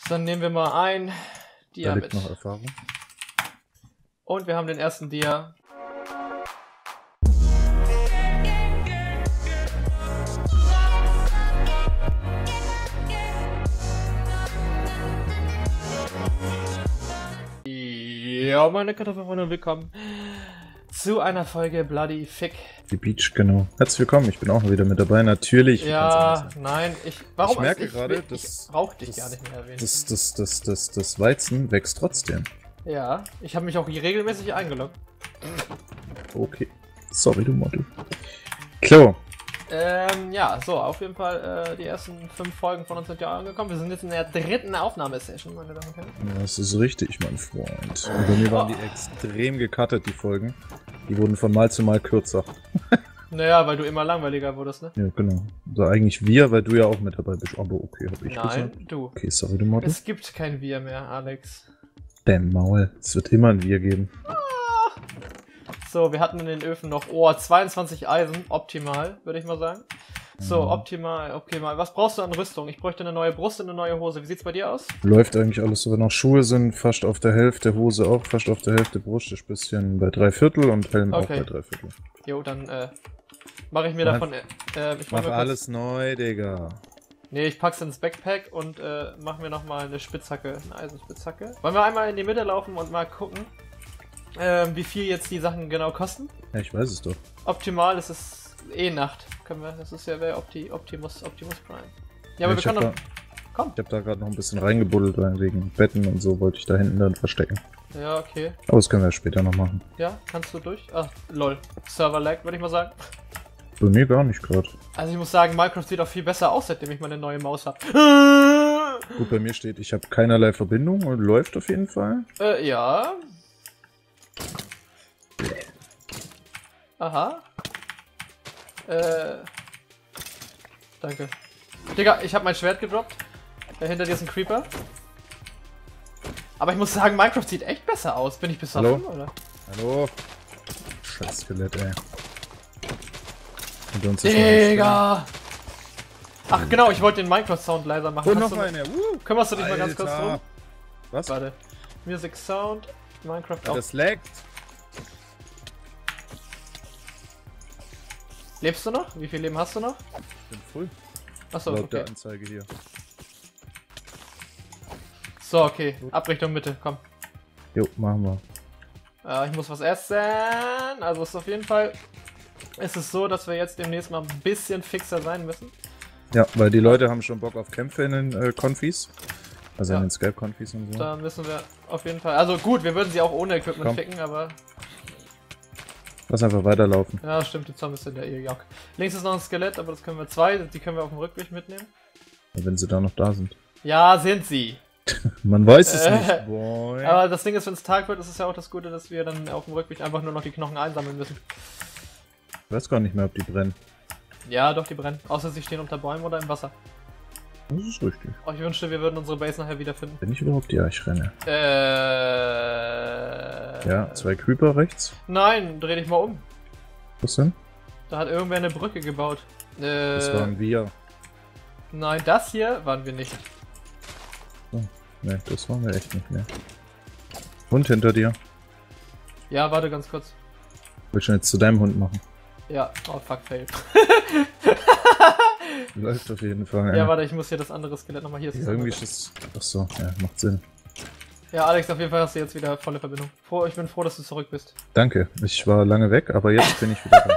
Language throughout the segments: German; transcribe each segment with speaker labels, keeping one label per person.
Speaker 1: Dann nehmen wir mal ein Dia
Speaker 2: Da liegt
Speaker 1: mit.
Speaker 2: noch Erfahrung.
Speaker 1: Und wir haben den ersten Dia. Ja, meine Kartoffelfreunde, willkommen zu einer Folge Bloody Fick.
Speaker 2: Die Beach, genau. Herzlich willkommen, ich bin auch wieder mit dabei, natürlich.
Speaker 1: Ja, nein, warum?
Speaker 2: Ich merke gerade,
Speaker 1: ich brauch dich gar nicht mehr erwähnen.
Speaker 2: das Weizen wächst trotzdem.
Speaker 1: Ja, ich habe mich auch regelmäßig eingeloggt.
Speaker 2: Okay. Sorry, du Model. Klo.
Speaker 1: Ja, so, auf jeden Fall, die ersten 5 Folgen von uns sind ja angekommen. Wir sind jetzt in der 3. Aufnahmesession, meine Damen und Herren.
Speaker 2: Ja, das ist richtig, mein Freund. Und bei mir waren die extrem gecuttet, die Folgen. Die wurden von Mal zu Mal kürzer.
Speaker 1: Naja, weil du immer langweiliger wurdest, ne?
Speaker 2: Ja, genau. Also eigentlich wir, weil du ja auch mit dabei bist. Aber okay, hab ich gesagt.
Speaker 1: Nein, du.
Speaker 2: Okay, sorry, du Model.
Speaker 1: Es gibt kein Wir mehr, Alex.
Speaker 2: Dämm Maul. Es wird immer ein Wir geben.
Speaker 1: So, wir hatten in den Öfen noch, 22 Eisen, optimal, würde ich mal sagen. So, optimal. Was brauchst du an Rüstung? Ich bräuchte eine neue Brust und eine neue Hose. Wie sieht's bei dir aus?
Speaker 2: Läuft eigentlich alles so. Noch Schuhe sind fast auf der Hälfte, Hose auch fast auf der Hälfte, Brust ist ein bisschen bei 3/4 und Helm auch bei 3/4.
Speaker 1: Jo, dann mache ich mir davon. Ich
Speaker 2: mach alles neu, Digga.
Speaker 1: Nee, ich pack's ins Backpack und mach mir nochmal eine Spitzhacke, eine Eisenspitzhacke. Wollen wir einmal in die Mitte laufen und mal gucken, wie viel jetzt die Sachen genau kosten?
Speaker 2: Ja, ich weiß es doch.
Speaker 1: Optimal ist es Nacht. Können wir, das ist ja Optimus Prime. Ja, aber wir können doch. Komm.
Speaker 2: Ich hab da gerade noch ein bisschen reingebuddelt, weil wegen Betten und so wollte ich da hinten dann verstecken.
Speaker 1: Ja, okay.
Speaker 2: Aber das können wir später noch machen.
Speaker 1: Ja, kannst du durch? Ach, lol. Server lag, würde ich mal sagen.
Speaker 2: Bei mir gar nicht gerade.
Speaker 1: Also ich muss sagen, Minecraft sieht auch viel besser aus, seitdem ich meine neue Maus habe.
Speaker 2: Gut, bei mir steht, ich habe keinerlei Verbindung und läuft auf jeden Fall.
Speaker 1: Ja. Aha. Danke. Digga, ich habe mein Schwert gedroppt. Hinter dir ist ein Creeper. Aber ich muss sagen, Minecraft sieht echt besser aus. Bin ich besoffen, oder?
Speaker 2: Hallo? Scheiß Skelett, ey.
Speaker 1: Digga! Ach genau, ich wollte den Minecraft-Sound leiser machen.
Speaker 2: Und noch eine.
Speaker 1: Kümmerst du dich mal ganz kurz drum?
Speaker 2: Was?
Speaker 1: Warte. Music Sound, Minecraft auch.
Speaker 2: Das laggt.
Speaker 1: Lebst du noch? Wie viel Leben hast du noch?
Speaker 2: Ich bin voll.
Speaker 1: Achso,
Speaker 2: Laut
Speaker 1: okay.
Speaker 2: der Anzeige hier.
Speaker 1: So, okay. Abrichtung Mitte, komm.
Speaker 2: Jo, machen wir.
Speaker 1: Ich muss was essen. Also ist auf jeden Fall ist es so, dass wir jetzt demnächst mal ein bisschen fixer sein müssen.
Speaker 2: Ja, weil die Leute haben schon Bock auf Kämpfe in den Konfis. Also
Speaker 1: Ja.
Speaker 2: in den Skype-Konfis und so.
Speaker 1: Da müssen wir auf jeden Fall. Also gut, wir würden sie auch ohne Equipment
Speaker 2: Komm.
Speaker 1: ficken, aber.
Speaker 2: Lass einfach weiterlaufen.
Speaker 1: Ja, stimmt, die Zombies sind ja eh Jock. Links ist noch ein Skelett, aber das können wir zwei, die können wir auf dem Rückweg mitnehmen.
Speaker 2: Wenn sie da noch da sind.
Speaker 1: Ja, sind sie.
Speaker 2: Man weiß es nicht, boy.
Speaker 1: Aber das Ding ist, wenn es Tag wird, ist es ja auch das Gute, dass wir dann auf dem Rückweg einfach nur noch die Knochen einsammeln müssen.
Speaker 2: Ich weiß gar nicht mehr, ob die brennen.
Speaker 1: Ja, doch, die brennen. Außer sie stehen unter Bäumen oder im Wasser.
Speaker 2: Das ist richtig.
Speaker 1: Oh, ich wünschte, wir würden unsere Base nachher wiederfinden.
Speaker 2: Wenn ich überhaupt ja, ich renne. Ja, 2 Creeper rechts.
Speaker 1: Nein, dreh dich mal um.
Speaker 2: Was denn?
Speaker 1: Da hat irgendwer eine Brücke gebaut.
Speaker 2: Das waren wir.
Speaker 1: Nein, das hier waren wir nicht.
Speaker 2: Oh, ne, das waren wir echt nicht mehr. Hund hinter dir.
Speaker 1: Ja, warte ganz kurz.
Speaker 2: Willst du jetzt zu deinem Hund machen?
Speaker 1: Ja, oh fuck, fail.
Speaker 2: Läuft auf jeden Fall.
Speaker 1: Ja, warte, ich muss hier das andere Skelett nochmal hier.
Speaker 2: Ja, irgendwie ist es. Achso, ja, macht Sinn.
Speaker 1: Ja, Alex, auf jeden Fall hast du jetzt wieder volle Verbindung. Ich bin froh, dass du zurück bist.
Speaker 2: Danke, ich war lange weg, aber jetzt bin ich wieder da.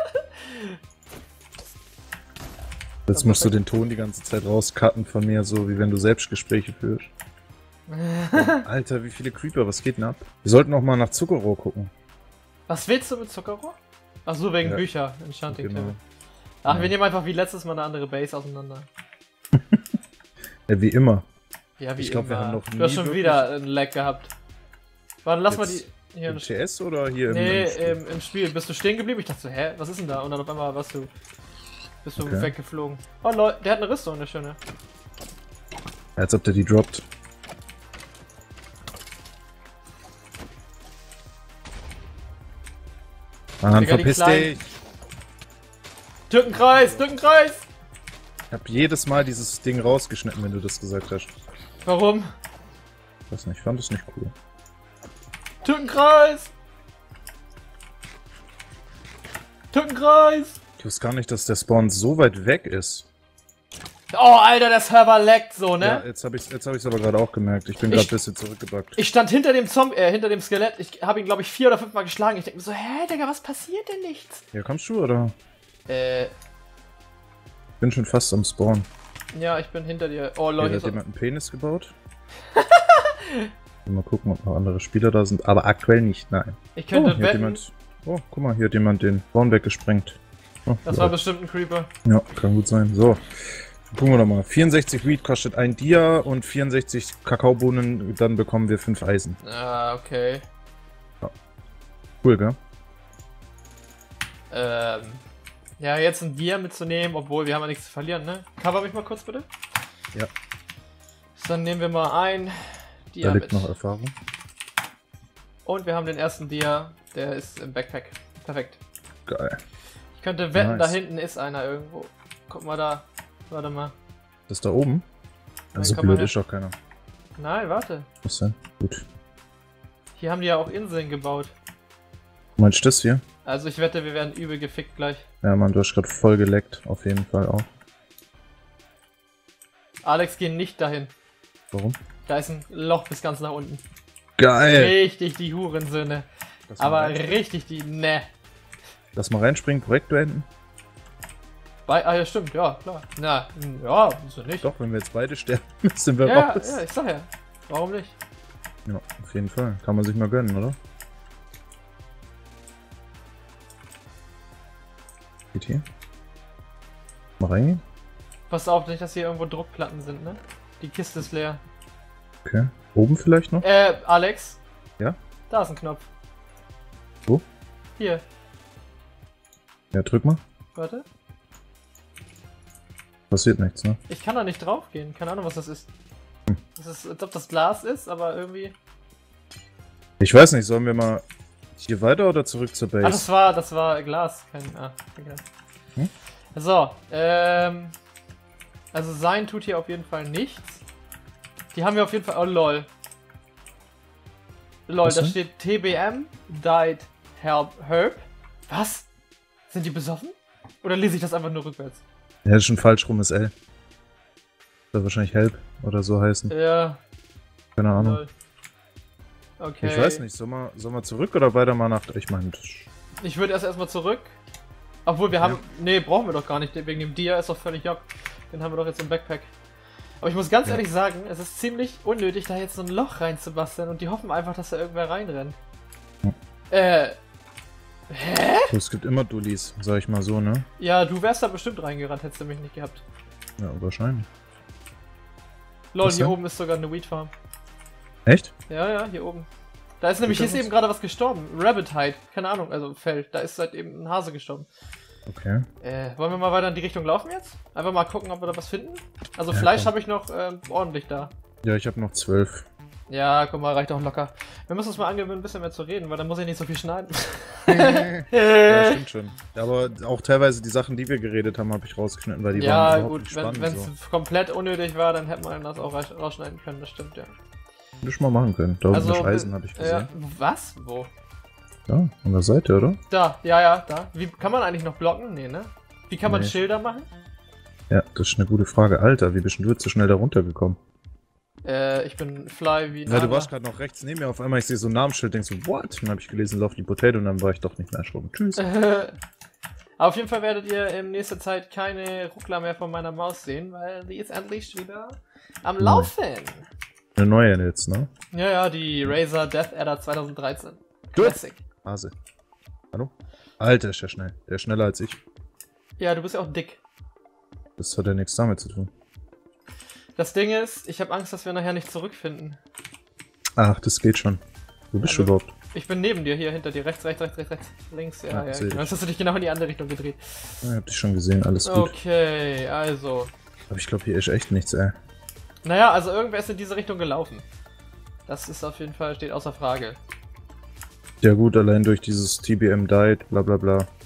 Speaker 2: Jetzt musst du den Ton die ganze Zeit rauscutten von mir, so wie wenn du Selbstgespräche führst. Alter, wie viele Creeper, was geht denn ab? Wir sollten auch mal nach Zuckerrohr gucken.
Speaker 1: Was willst du mit Zuckerrohr? Ach so, wegen
Speaker 2: Ja.
Speaker 1: Bücher, Enchanting
Speaker 2: Genau.
Speaker 1: Table. Ach,
Speaker 2: Ja.
Speaker 1: wir nehmen einfach wie letztes Mal eine andere Base auseinander.
Speaker 2: Ja, wie immer.
Speaker 1: Ja, wie
Speaker 2: Ich glaub, wir
Speaker 1: immer.
Speaker 2: haben noch
Speaker 1: Du hast
Speaker 2: nie
Speaker 1: schon
Speaker 2: wirklich-
Speaker 1: wieder ein Lag gehabt. Warte, lass mal die...
Speaker 2: Jetzt
Speaker 1: Hier
Speaker 2: Im TS oder hier
Speaker 1: Nee,
Speaker 2: im
Speaker 1: im Spiel. Bist du stehen geblieben? Ich dachte so, hä, was ist denn da? Und dann auf einmal bist du
Speaker 2: Okay.
Speaker 1: weggeflogen. Oh Leute, der hat eine Rüstung, eine schöne.
Speaker 2: Als ob der die droppt. Mann,
Speaker 1: Digga, die
Speaker 2: verpiss
Speaker 1: Kleinen.
Speaker 2: dich!
Speaker 1: Türkenkreis,
Speaker 2: Ich hab jedes Mal dieses Ding rausgeschnitten, wenn du das gesagt hast.
Speaker 1: Warum?
Speaker 2: weiß nicht, ich fand das nicht cool.
Speaker 1: Türkenkreis! Türkenkreis!
Speaker 2: Ich wusste gar nicht, dass der Spawn so weit weg ist.
Speaker 1: Oh, Alter, der Server laggt so, ne?
Speaker 2: Ja, jetzt hab ich's aber gerade auch gemerkt. Ich bin gerade ein bisschen zurückgebackt.
Speaker 1: Ich stand hinter dem hinter dem Skelett. Ich habe ihn, glaube ich, 4 oder 5 Mal geschlagen. Ich denke mir so, hä, Digga, was passiert denn nichts?
Speaker 2: Ja, kommst du, oder?
Speaker 1: Ich
Speaker 2: Bin schon fast am Spawn.
Speaker 1: Ja, ich bin hinter dir. Oh,
Speaker 2: Hier
Speaker 1: Leute.
Speaker 2: hat jemand einen Penis gebaut. Mal gucken, ob noch andere Spieler da sind. Aber aktuell nicht, nein.
Speaker 1: Ich könnte
Speaker 2: hier hat
Speaker 1: wetten.
Speaker 2: jemand... Oh, guck mal, hier hat jemand den Spawn weggesprengt. Oh,
Speaker 1: Das war bestimmt ein Creeper.
Speaker 2: Ja, kann gut sein. So. Gucken wir doch mal. 64 Weed kostet ein Dia und 64 Kakaobohnen, dann bekommen wir 5 Eisen.
Speaker 1: Ah, okay.
Speaker 2: Cool, gell?
Speaker 1: Ja, jetzt ein Dia mitzunehmen, obwohl wir haben ja nichts zu verlieren, ne? Cover mich mal kurz, bitte.
Speaker 2: Ja.
Speaker 1: Dann nehmen wir mal ein Dia
Speaker 2: Da liegt
Speaker 1: mit.
Speaker 2: noch Erfahrung.
Speaker 1: Und wir haben den ersten Dia, der ist im Backpack. Perfekt.
Speaker 2: Geil.
Speaker 1: Ich könnte wetten,
Speaker 2: Nice.
Speaker 1: da hinten ist einer irgendwo. Guck mal da. Warte mal.
Speaker 2: Das da oben? Also
Speaker 1: komm mal
Speaker 2: blöd
Speaker 1: her.
Speaker 2: ist doch keiner.
Speaker 1: Nein, warte.
Speaker 2: Was denn? Gut.
Speaker 1: Hier haben die ja auch Inseln gebaut.
Speaker 2: Meinst du das hier?
Speaker 1: Also ich wette, wir werden übel gefickt gleich.
Speaker 2: Ja, Mann, du hast gerade voll geleckt. Auf jeden Fall auch.
Speaker 1: Alex, geh nicht dahin.
Speaker 2: Warum?
Speaker 1: Da ist ein Loch bis ganz nach unten.
Speaker 2: Geil!
Speaker 1: Richtig die Hurensöhne.
Speaker 2: Lass mal
Speaker 1: Aber
Speaker 2: reinspringen.
Speaker 1: richtig die... Ne.
Speaker 2: Lass mal reinspringen, Projekt beenden.
Speaker 1: Ja, stimmt, ja, klar. Na, ja, wieso nicht?
Speaker 2: Doch, wenn wir jetzt beide sterben, sind wir
Speaker 1: Ja,
Speaker 2: raus.
Speaker 1: ja, ich sag ja. Warum nicht?
Speaker 2: Ja, auf jeden Fall. Kann man sich mal gönnen, oder? Geht hier? Mal reingehen?
Speaker 1: Pass auf, nicht, dass hier irgendwo Druckplatten sind, ne? Die Kiste ist leer.
Speaker 2: Okay. Oben vielleicht noch?
Speaker 1: Alex?
Speaker 2: Ja?
Speaker 1: Da ist ein Knopf.
Speaker 2: Wo?
Speaker 1: Hier,
Speaker 2: Ja, drück mal.
Speaker 1: warte.
Speaker 2: Passiert nichts, ne?
Speaker 1: Ich kann da nicht drauf gehen. Keine Ahnung, was das ist. Das ist, als ob das Glas ist, aber irgendwie...
Speaker 2: Ich weiß nicht, sollen wir mal hier weiter oder zurück zur Base?
Speaker 1: Ah, das war Glas. Egal.
Speaker 2: Hm?
Speaker 1: So, also sein tut hier auf jeden Fall nichts. Die haben wir auf jeden Fall... Oh, lol. Lol,
Speaker 2: Was
Speaker 1: da
Speaker 2: denn?
Speaker 1: steht TBM, died, herb. Was? Sind die besoffen? Oder lese ich das einfach nur rückwärts?
Speaker 2: Ja, das ist schon falsch rum, ist L. Soll wahrscheinlich Help oder so heißen.
Speaker 1: Ja,
Speaker 2: Keine Ahnung.
Speaker 1: lol. Okay.
Speaker 2: Ich weiß nicht, soll man zurück oder weiter mal nach... Ich meine,
Speaker 1: Ich würde erstmal zurück. Obwohl wir haben... Nee, brauchen wir doch gar nicht. Wegen dem Dia ist doch völlig job. Den haben wir doch jetzt im Backpack. Aber ich muss ganz
Speaker 2: Ja.
Speaker 1: ehrlich sagen, es ist ziemlich unnötig, da jetzt so ein Loch reinzubasteln und die hoffen einfach, dass da irgendwer reinrennt. Hä?
Speaker 2: es gibt immer Dullis, sag ich mal so, ne?
Speaker 1: Ja, du wärst da bestimmt reingerannt, hättest du mich nicht gehabt.
Speaker 2: Ja, wahrscheinlich.
Speaker 1: Lol,
Speaker 2: Was
Speaker 1: hier
Speaker 2: denn?
Speaker 1: oben ist sogar eine Weed Farm.
Speaker 2: Echt?
Speaker 1: Ja, hier oben. Da ist nämlich, hier ist eben gerade was gestorben. Rabbit Hide. Keine Ahnung, also Feld. Da ist halt eben ein Hase gestorben.
Speaker 2: Okay.
Speaker 1: Wollen wir mal weiter in die Richtung laufen jetzt? Einfach mal gucken, ob wir da was finden? Also
Speaker 2: Ja,
Speaker 1: Fleisch
Speaker 2: komm.
Speaker 1: habe ich noch ordentlich da.
Speaker 2: Ja, ich habe noch 12.
Speaker 1: Ja, guck mal, reicht auch locker. Wir müssen uns mal angewöhnen, ein bisschen mehr zu reden, weil dann muss ich nicht so viel schneiden.
Speaker 2: Ja, stimmt schon. Aber auch teilweise die Sachen, die wir geredet haben, habe ich rausgeschnitten, weil die
Speaker 1: Ja,
Speaker 2: waren überhaupt
Speaker 1: gut,
Speaker 2: nicht spannend.
Speaker 1: wenn es
Speaker 2: So.
Speaker 1: komplett unnötig war, dann hätte man das auch rausschneiden können, das stimmt, ja.
Speaker 2: Hätte ich mal machen können. Da unten ist Eisen, habe ich gesehen.
Speaker 1: Was? Wo?
Speaker 2: Ja, an der Seite, oder?
Speaker 1: Da, ja, da. Wie kann man eigentlich noch blocken? Nee, ne? Wie kann man
Speaker 2: Nee.
Speaker 1: Schilder machen?
Speaker 2: Ja, das ist eine gute Frage. Alter, wie bist denn du jetzt so schnell da runtergekommen?
Speaker 1: Ich bin fly wie ein
Speaker 2: Ja, du
Speaker 1: Adler.
Speaker 2: warst gerade noch rechts neben mir, auf einmal ich sehe so ein Namensschild, denkst so, what? Dann habe ich gelesen, lauf die Potato und dann war ich doch nicht mehr erschrocken. Tschüss.
Speaker 1: Aber auf jeden Fall werdet ihr in nächster Zeit keine Ruckler mehr von meiner Maus sehen, weil die ist endlich wieder am Laufen.
Speaker 2: Eine neue jetzt, ne?
Speaker 1: Ja, die Razer Death Adder 2013.
Speaker 2: Gut.
Speaker 1: Classic.
Speaker 2: Hase. Hallo? Alter, ist ja schnell. Der ist schneller als ich.
Speaker 1: Ja, du bist ja auch dick.
Speaker 2: Das hat ja nichts damit zu tun.
Speaker 1: Das Ding ist, ich habe Angst, dass wir nachher nicht zurückfinden.
Speaker 2: Ach, das geht schon. Wo bist du
Speaker 1: Also-
Speaker 2: überhaupt?
Speaker 1: Ich bin neben dir, hier hinter dir. Rechts, links. Ja,
Speaker 2: Ah, seh
Speaker 1: genau.
Speaker 2: ich.
Speaker 1: Jetzt hast du dich genau in die andere Richtung gedreht.
Speaker 2: Ja, ich hab dich schon gesehen, alles gut.
Speaker 1: Okay, also.
Speaker 2: Aber ich glaube, hier ist echt nichts, ey.
Speaker 1: Naja, also irgendwer ist in diese Richtung gelaufen. Das ist auf jeden Fall, steht außer Frage.
Speaker 2: Ja gut, allein durch dieses TBM Died, bla bla bla.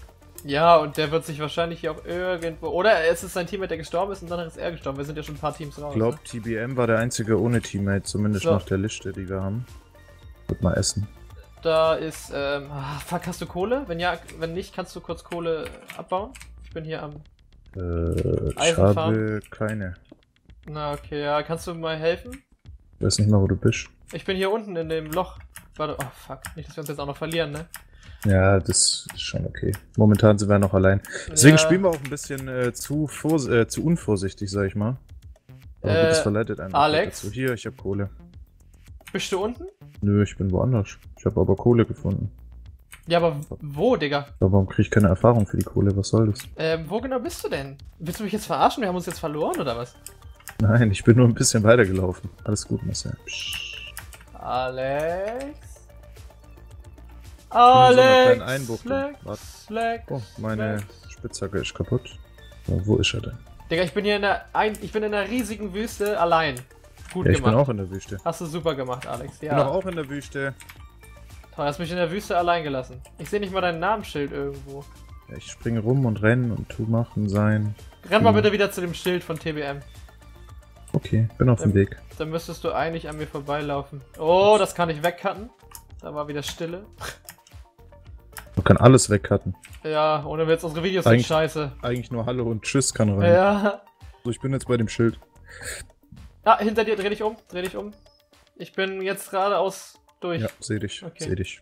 Speaker 1: Ja, und der wird sich wahrscheinlich hier auch irgendwo... Oder es ist sein Teammate, der gestorben ist und dann ist er gestorben. Wir sind ja schon ein paar Teams raus.
Speaker 2: Ich glaube,
Speaker 1: Ne?
Speaker 2: TBM war der einzige ohne Teammate, zumindest
Speaker 1: So.
Speaker 2: nach der Liste, die wir haben. Wird mal essen.
Speaker 1: Da ist... fuck, hast du Kohle? Wenn ja, wenn nicht, kannst du kurz Kohle abbauen? Ich bin hier am...
Speaker 2: Ich
Speaker 1: Eisenfarm.
Speaker 2: habe keine.
Speaker 1: Na, okay, ja. Kannst du mal helfen?
Speaker 2: Ich weiß nicht mal, wo du bist.
Speaker 1: Ich bin hier unten in dem Loch. Warte, oh fuck. Nicht, dass wir uns jetzt auch noch verlieren, ne?
Speaker 2: Ja, das ist schon okay. Momentan sind wir noch allein. Deswegen
Speaker 1: Ja.
Speaker 2: spielen wir auch ein bisschen zu unvorsichtig, sag ich mal. Aber gut, das verleitet einen
Speaker 1: Alex?
Speaker 2: dazu. Hier, ich habe Kohle.
Speaker 1: Bist du unten?
Speaker 2: Nö, ich bin woanders. Ich habe aber Kohle gefunden.
Speaker 1: Ja, aber wo, Digga?
Speaker 2: Aber warum kriege ich keine Erfahrung für die Kohle? Was soll das?
Speaker 1: Wo genau bist du denn? Willst du mich jetzt verarschen? Wir haben uns jetzt verloren, oder was?
Speaker 2: Nein, ich bin nur ein bisschen weitergelaufen. Alles gut, Marcel. Psst.
Speaker 1: Alex?
Speaker 2: in so einer
Speaker 1: Alex!
Speaker 2: kleinen Einbuchtung.
Speaker 1: Flex,
Speaker 2: Warte.
Speaker 1: Flex,
Speaker 2: Oh, meine
Speaker 1: Flex.
Speaker 2: Spitzhacke ist kaputt. So, wo ist er denn?
Speaker 1: Digga, ich bin hier ich bin in einer riesigen Wüste allein. Gut
Speaker 2: Ja, ich
Speaker 1: gemacht.
Speaker 2: bin auch in der Wüste.
Speaker 1: Hast du super gemacht, Alex.
Speaker 2: Ich bin doch
Speaker 1: Ja.
Speaker 2: auch in der Wüste.
Speaker 1: Toll, hast mich in der Wüste allein gelassen. Ich sehe nicht mal dein Namensschild irgendwo.
Speaker 2: Ja, ich springe rum und renne und tu machen sein.
Speaker 1: Renn mal bitte wieder zu dem Schild von TBM.
Speaker 2: Okay, bin auf dem Weg.
Speaker 1: Dann müsstest du eigentlich an mir vorbeilaufen. Oh, das kann ich wegcutten. Da war wieder Stille.
Speaker 2: Man kann alles wegcutten.
Speaker 1: Ja, ohne Witz, unsere Videos sind
Speaker 2: Eigentlich-
Speaker 1: scheiße.
Speaker 2: Eigentlich nur Hallo und Tschüss kann rein.
Speaker 1: Ja.
Speaker 2: So, ich bin jetzt bei dem Schild.
Speaker 1: Ah, hinter dir, dreh dich um, dreh dich um. Ich bin jetzt geradeaus durch.
Speaker 2: Ja, seh dich,
Speaker 1: Okay.
Speaker 2: seh dich.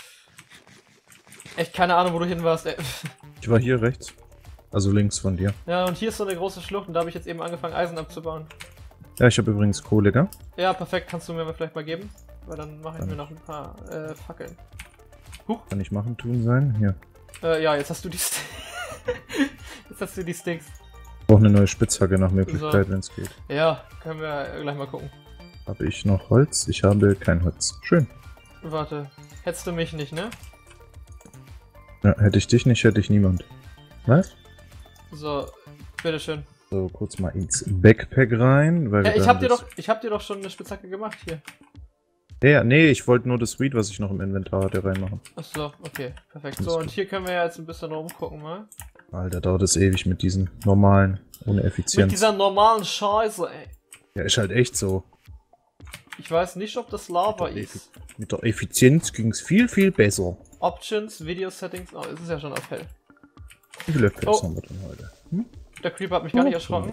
Speaker 1: Echt keine Ahnung, wo du hin warst, ey.
Speaker 2: Ich war hier rechts. Also links von dir.
Speaker 1: Ja, und hier ist so eine große Schlucht und da habe ich jetzt eben angefangen, Eisen abzubauen.
Speaker 2: Ja, ich habe übrigens Kohle, gell?
Speaker 1: Ja, perfekt, kannst du mir vielleicht mal geben? Weil dann mache ich
Speaker 2: Dann-
Speaker 1: mir noch ein paar Fackeln.
Speaker 2: Kann ich machen, tun sein? Hier.
Speaker 1: Ja, jetzt hast du die Jetzt hast du die Sticks.
Speaker 2: Ich brauche eine neue Spitzhacke nach Möglichkeit,
Speaker 1: So.
Speaker 2: wenn es geht.
Speaker 1: Ja, können wir gleich mal gucken.
Speaker 2: Habe ich noch Holz? Ich habe kein Holz. Schön.
Speaker 1: Warte, hättest du mich nicht, ne?
Speaker 2: Ja, hätte ich dich nicht, hätte ich niemand. Was?
Speaker 1: So, bitteschön.
Speaker 2: So, kurz mal ins Backpack rein. Weil
Speaker 1: Ja,
Speaker 2: wir
Speaker 1: ich
Speaker 2: dann
Speaker 1: hab dir doch schon eine Spitzhacke gemacht hier.
Speaker 2: Ja, nee, ich wollte nur das Weed, was ich noch im Inventar hatte, reinmachen.
Speaker 1: Achso, okay, perfekt.
Speaker 2: Alles
Speaker 1: So, und
Speaker 2: gut.
Speaker 1: hier können wir ja jetzt ein bisschen rumgucken mal.
Speaker 2: Alter, dauert es ewig mit diesen normalen, ohne
Speaker 1: Mit
Speaker 2: Effizienz.
Speaker 1: dieser normalen Scheiße, ey.
Speaker 2: Ja, ist halt echt so.
Speaker 1: Ich weiß nicht, ob das Lava ist.
Speaker 2: Mit der Effizienz ging es viel, viel besser.
Speaker 1: Options, Video Settings. Oh, es ist ja schon auf hell.
Speaker 2: Wie viele Pets
Speaker 1: Oh.
Speaker 2: haben wir denn heute? Hm?
Speaker 1: Der Creeper hat mich gar nicht erschrocken.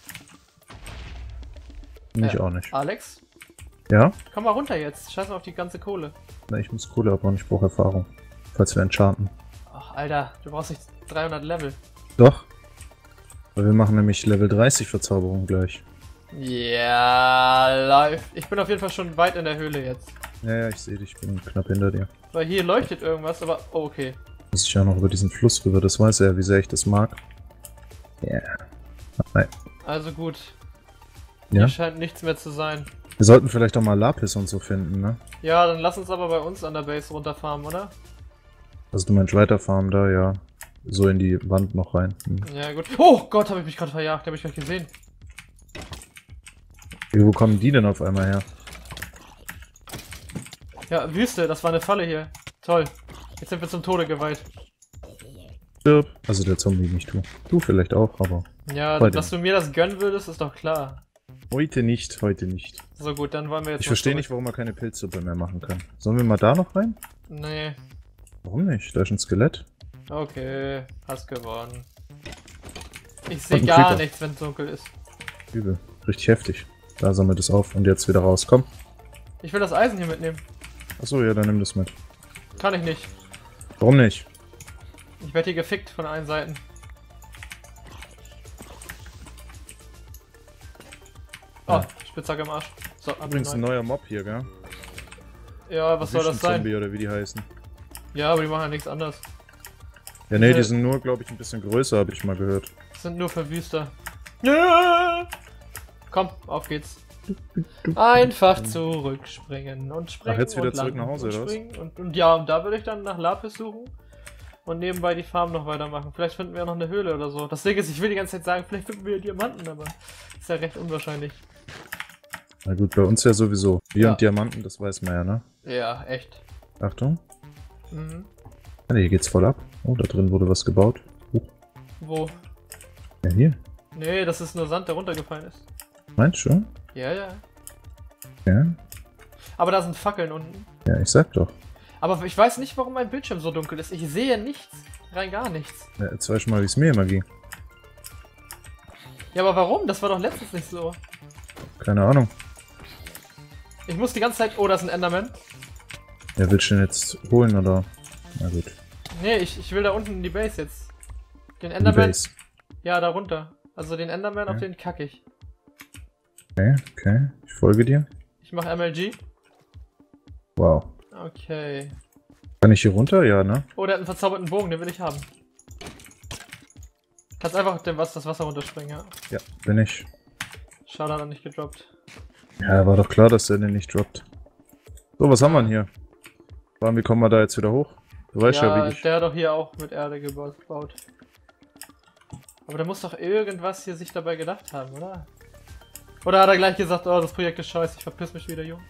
Speaker 2: Mich auch nicht.
Speaker 1: Alex,
Speaker 2: Ja?
Speaker 1: komm mal runter jetzt. Scheiß mal auf die ganze Kohle.
Speaker 2: Na, ich muss Kohle abbauen, ich brauche Erfahrung. Falls wir enchanten.
Speaker 1: Ach, Alter, du brauchst nicht 300 Level.
Speaker 2: Doch. Weil wir machen nämlich Level 30 Verzauberung gleich.
Speaker 1: Ja, live. Ich bin auf jeden Fall schon weit in der Höhle jetzt.
Speaker 2: Ja, ich sehe dich, ich bin knapp hinter dir.
Speaker 1: Weil hier leuchtet irgendwas, aber... Oh, okay.
Speaker 2: Muss ich ja noch über diesen Fluss rüber, das weiß er, wie sehr ich das mag. Ja. Nein.
Speaker 1: Also gut.
Speaker 2: Ja?
Speaker 1: Hier scheint nichts mehr zu sein.
Speaker 2: Wir sollten vielleicht auch mal Lapis und so finden, ne?
Speaker 1: Ja, dann lass uns aber bei uns an der Base runterfarmen, oder?
Speaker 2: Also du meinst weiterfahren da, ja. So in die Wand noch rein. Hm.
Speaker 1: Ja, gut. Oh Gott, habe ich mich gerade verjagt. Habe ich gerade gesehen.
Speaker 2: Wo kommen die denn auf einmal her?
Speaker 1: Ja, Wüste, das war eine Falle hier. Toll. Jetzt sind wir zum Tode geweiht.
Speaker 2: Stirb. Also der Zombie, nicht du. Du vielleicht auch, aber
Speaker 1: Ja,
Speaker 2: Heute
Speaker 1: dass du mir das gönnen würdest, ist doch klar.
Speaker 2: heute nicht, heute nicht.
Speaker 1: So gut, dann wollen wir jetzt
Speaker 2: Ich
Speaker 1: mal
Speaker 2: verstehe
Speaker 1: zurück.
Speaker 2: nicht, warum man keine Pilzsuppe mehr machen kann. Sollen wir mal da noch rein?
Speaker 1: Nee.
Speaker 2: Warum nicht? Da ist ein Skelett.
Speaker 1: Okay, hast gewonnen. Ich sehe
Speaker 2: ein
Speaker 1: gar
Speaker 2: Creeper.
Speaker 1: nichts, wenn es dunkel ist.
Speaker 2: Übel. Richtig heftig. Da sammelt es auf und jetzt wieder raus. Komm.
Speaker 1: Ich will das Eisen hier mitnehmen.
Speaker 2: Achso, ja, dann nimm das mit.
Speaker 1: Kann ich nicht.
Speaker 2: Warum nicht?
Speaker 1: Ich werde hier gefickt von allen Seiten. Oh,
Speaker 2: Ja.
Speaker 1: Spitzhacke im Arsch. So, ab
Speaker 2: Übrigens ein
Speaker 1: neu.
Speaker 2: neuer Mob hier, gell?
Speaker 1: Ja, was soll das sein?
Speaker 2: Zombie oder wie die heißen.
Speaker 1: Ja, aber die machen ja nichts anderes.
Speaker 2: Ja, nee,
Speaker 1: Diese-
Speaker 2: die sind nur, glaube ich, ein bisschen größer, habe ich mal gehört.
Speaker 1: Das sind nur Verwüster. Ja! Komm, auf geht's. Einfach zurückspringen und springen.
Speaker 2: Ach, jetzt wieder
Speaker 1: und
Speaker 2: zurück
Speaker 1: landen
Speaker 2: nach Hause,
Speaker 1: und
Speaker 2: oder was?
Speaker 1: springen und ja, und da würde ich dann nach Lapis suchen und nebenbei die Farm noch weitermachen. Vielleicht finden wir ja noch eine Höhle oder so. Das Ding ist, ich will die ganze Zeit sagen, vielleicht finden wir Diamanten, aber ist ja recht unwahrscheinlich.
Speaker 2: Na gut, bei uns ja sowieso. Wir
Speaker 1: Ja.
Speaker 2: und Diamanten, das weiß man ja, ne?
Speaker 1: Ja, echt.
Speaker 2: Achtung.
Speaker 1: Mhm.
Speaker 2: Ah, hier geht's voll ab. Oh, da drin wurde was gebaut.
Speaker 1: Wo?
Speaker 2: Ja, hier.
Speaker 1: Nee, das ist nur Sand, der runtergefallen ist.
Speaker 2: Meinst du?
Speaker 1: Ja, ja.
Speaker 2: Ja.
Speaker 1: Aber da sind Fackeln unten.
Speaker 2: Ja, ich sag doch.
Speaker 1: Aber ich weiß nicht, warum mein Bildschirm so dunkel ist. Ich sehe nichts. Rein gar nichts.
Speaker 2: Ja, jetzt weißt du mal, wie es mir immer ging.
Speaker 1: Ja, aber warum? Das war doch letztens nicht so.
Speaker 2: Keine Ahnung.
Speaker 1: Ich muss die ganze Zeit... Oh, da ist ein Enderman.
Speaker 2: Ja, willst du den jetzt holen, oder? Na gut.
Speaker 1: Nee, ich will da unten in die Base jetzt. Den
Speaker 2: Die
Speaker 1: Enderman...
Speaker 2: Base.
Speaker 1: Ja, da runter. Also den Enderman, auf
Speaker 2: Okay.
Speaker 1: den kacke ich.
Speaker 2: Okay, okay. Ich folge dir.
Speaker 1: Ich mach MLG.
Speaker 2: Wow.
Speaker 1: Okay.
Speaker 2: Kann ich hier runter? Ja, ne?
Speaker 1: Oh, der hat einen verzauberten Bogen, den will ich haben. Kannst einfach das Wasser runterspringen, ja.
Speaker 2: Ja, bin ich.
Speaker 1: Schade, hat er nicht gedroppt.
Speaker 2: Ja, war doch klar, dass der den nicht droppt. So, was haben wir denn hier? Vor allem, wie kommen wir da jetzt wieder hoch? Du weißt ja, wie ich...
Speaker 1: der hat doch hier auch mit Erde gebaut. Aber der muss doch irgendwas hier sich dabei gedacht haben, oder? Oder hat er gleich gesagt, oh, das Projekt ist scheiße, ich verpiss mich wieder, Junge.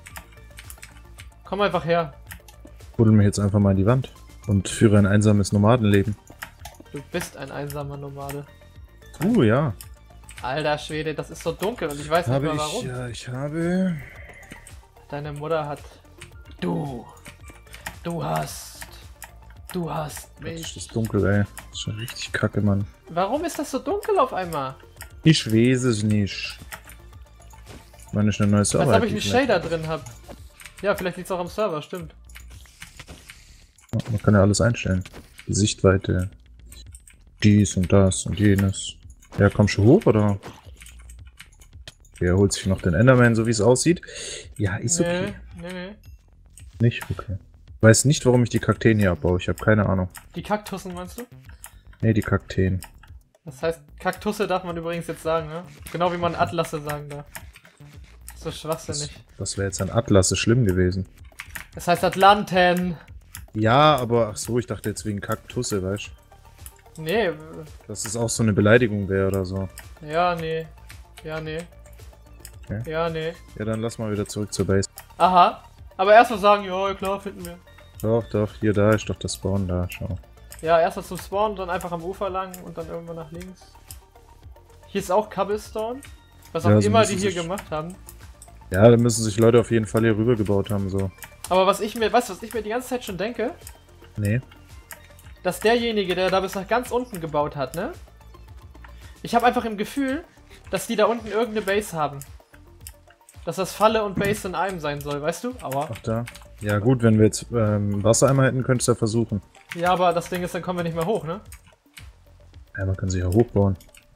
Speaker 1: Komm einfach her.
Speaker 2: Buddel mich jetzt einfach mal in die Wand und führe ein einsames Nomadenleben.
Speaker 1: Du bist ein einsamer Nomade.
Speaker 2: Ja.
Speaker 1: Alter Schwede, das ist so dunkel und ich weiß nicht mal warum.
Speaker 2: Ja, ich habe...
Speaker 1: Deine Mutter hat... Du hast
Speaker 2: Das
Speaker 1: mich.
Speaker 2: ist dunkel, ey. Das ist schon richtig kacke, Mann.
Speaker 1: Warum ist das so dunkel auf einmal?
Speaker 2: Ich weiß es nicht. Wann ich eine neue Server...
Speaker 1: Als ob ich einen Shader drin hab. Ja, vielleicht liegt's auch am Server, stimmt.
Speaker 2: Man kann ja alles einstellen. Die Sichtweite. Dies und das und jenes. Ja, komm schon hoch, oder? Er holt sich noch den Enderman, so wie es aussieht. Ja, ist okay.
Speaker 1: Nee.
Speaker 2: Nicht? Okay. Weiß nicht, warum ich die Kakteen hier abbaue. Ich habe keine Ahnung.
Speaker 1: Die Kaktussen meinst du?
Speaker 2: Nee, die Kakteen.
Speaker 1: Das heißt, Kaktusse darf man übrigens jetzt sagen, ne? Genau wie man Atlasse sagen darf. So schwachsinnig.
Speaker 2: Das wäre jetzt ein Atlas, ist schlimm gewesen.
Speaker 1: Das heißt Atlanten.
Speaker 2: Ja, aber ach so, ich dachte jetzt wegen Kaktusse, weißt du?
Speaker 1: Nee.
Speaker 2: Dass es auch so eine Beleidigung wäre oder so.
Speaker 1: Ja, nee. Ja, nee.
Speaker 2: Okay.
Speaker 1: Ja, nee.
Speaker 2: Ja, dann lass mal wieder zurück zur Base.
Speaker 1: Aha. Aber erst mal sagen, ja, klar, finden wir.
Speaker 2: Doch, hier, da ist doch das Spawn da, schau.
Speaker 1: Ja, erst mal zum Spawn, dann einfach am Ufer lang und dann irgendwann nach links. Hier ist auch Cobblestone. Was auch
Speaker 2: Ja, so
Speaker 1: immer
Speaker 2: müssen
Speaker 1: die hier
Speaker 2: sich-
Speaker 1: gemacht haben.
Speaker 2: Ja, da müssen sich Leute auf jeden Fall hier rüber gebaut haben, so.
Speaker 1: Aber weißt du, was ich mir die ganze Zeit schon denke?
Speaker 2: Nee.
Speaker 1: Dass derjenige, der da bis nach ganz unten gebaut hat, ne? Ich habe einfach im Gefühl, dass die da unten irgendeine Base haben. Dass das Falle und Base in einem sein soll, weißt du? Aber.
Speaker 2: Ach da. Ja gut, wenn wir jetzt Wassereimer hätten, könntest du ja versuchen.
Speaker 1: Ja, aber das Ding ist, dann kommen wir nicht mehr hoch, ne?
Speaker 2: Ja, man kann sich ja hochbauen.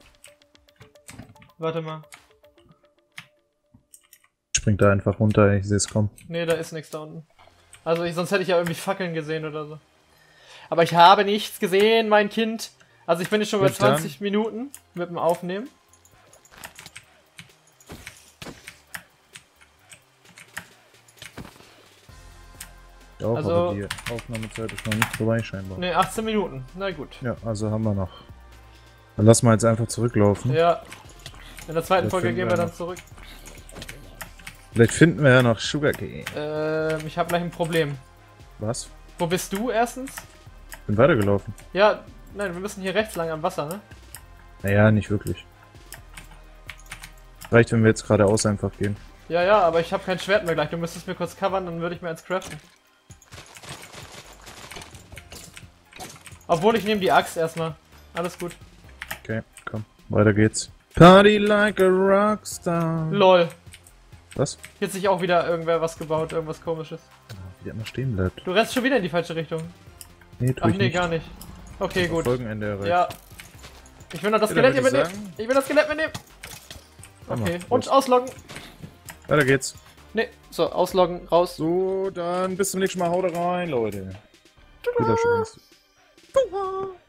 Speaker 1: Warte mal.
Speaker 2: Springt da einfach runter, ey, ich sehe es kommen.
Speaker 1: Nee, da ist nichts da unten. Also sonst hätte ich ja irgendwie Fackeln gesehen oder so. Aber ich habe nichts gesehen, mein Kind. Also ich bin jetzt schon bei
Speaker 2: Gut, dann.
Speaker 1: 20 Minuten mit dem Aufnehmen.
Speaker 2: Auch,
Speaker 1: Also-
Speaker 2: aber die Aufnahmezeit ist noch nicht vorbei scheinbar.
Speaker 1: Ne, 18 Minuten. Na gut.
Speaker 2: Ja, also haben wir noch. Dann lassen wir jetzt einfach zurücklaufen.
Speaker 1: Ja. In der zweiten
Speaker 2: Das
Speaker 1: Folge
Speaker 2: finden
Speaker 1: gehen
Speaker 2: wir
Speaker 1: wir dann
Speaker 2: noch.
Speaker 1: zurück.
Speaker 2: Vielleicht finden wir ja noch Sugarcane.
Speaker 1: Ich habe gleich ein Problem.
Speaker 2: Was?
Speaker 1: Wo bist du erstens?
Speaker 2: Bin weitergelaufen.
Speaker 1: Ja, nein, wir müssen hier rechts lang am Wasser, ne?
Speaker 2: Naja, nicht wirklich. Reicht, wenn wir jetzt geradeaus einfach gehen.
Speaker 1: Ja, ja, aber ich habe kein Schwert mehr gleich. Du müsstest mir kurz covern, dann würde ich mir eins craften. Obwohl, ich nehme die Axt erstmal. Alles gut.
Speaker 2: Okay, komm, weiter geht's. Party like a rockstar.
Speaker 1: LOL.
Speaker 2: Was?
Speaker 1: Hier hat sich auch wieder irgendwer was gebaut, irgendwas komisches.
Speaker 2: Wie der immer stehen bleibt.
Speaker 1: Du rennst schon wieder in die falsche Richtung.
Speaker 2: Nee, tu
Speaker 1: Ach
Speaker 2: ich
Speaker 1: nee,
Speaker 2: nicht.
Speaker 1: gar nicht. Okay, gut.
Speaker 2: Folgenende erreicht.
Speaker 1: Ja. Ich will noch das
Speaker 2: Ja, dann
Speaker 1: Skelett hier
Speaker 2: würd ich
Speaker 1: mitnehmen.
Speaker 2: sagen-
Speaker 1: Ich will das Skelett mitnehmen.
Speaker 2: Hammer,
Speaker 1: Okay,
Speaker 2: los.
Speaker 1: und ausloggen.
Speaker 2: Weiter geht's.
Speaker 1: Ne, so, ausloggen, raus.
Speaker 2: So, dann bis zum nächsten Mal. Haut rein, Leute. Guter Chance.